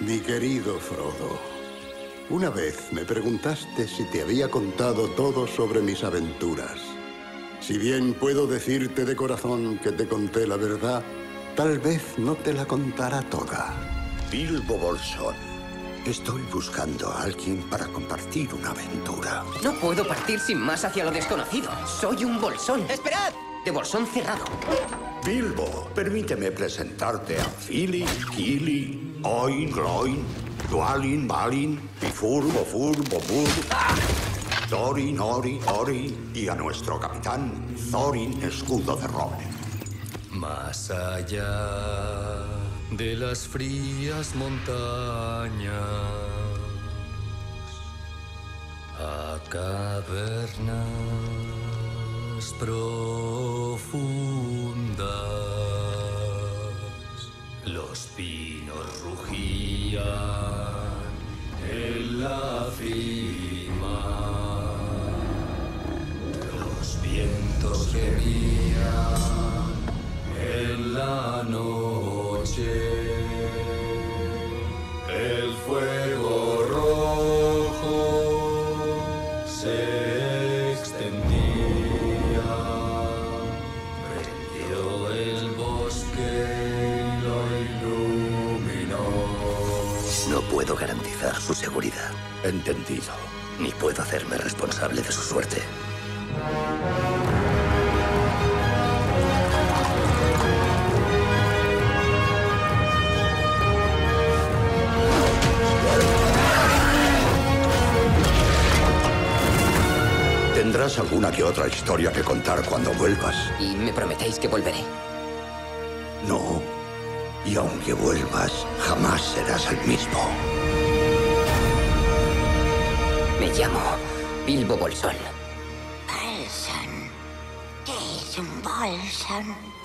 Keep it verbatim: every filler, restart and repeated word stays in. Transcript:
Mi querido Frodo, una vez me preguntaste si te había contado todo sobre mis aventuras. Si bien puedo decirte de corazón que te conté la verdad, tal vez no te la contara toda. Bilbo Bolsón, estoy buscando a alguien para compartir una aventura. No puedo partir sin más hacia lo desconocido. Soy un bolsón. ¡Esperad! De bolsón cerrado. Bilbo, permíteme presentarte a Fili, Kili, Oin, Gloin, Dwalin, Balin, Bifur, Bofur, Bobur, Thorin, Ori, Ori y a nuestro capitán, Thorin, escudo de roble. Más allá de las frías montañas, a cavernas profundas, los pinos rugían en la cima, los vientos gemían en la noche, el fuego rojo se extendía, prendió el bosque y lo iluminó. No puedo garantizar su seguridad. Entendido. Ni puedo hacerme responsable de su suerte. Tendrás alguna que otra historia que contar cuando vuelvas. Y me prometéis que volveré. No. Y aunque vuelvas, jamás serás el mismo. Me llamo Bilbo Bolsón. Bolsón. ¿Qué es un bolsón?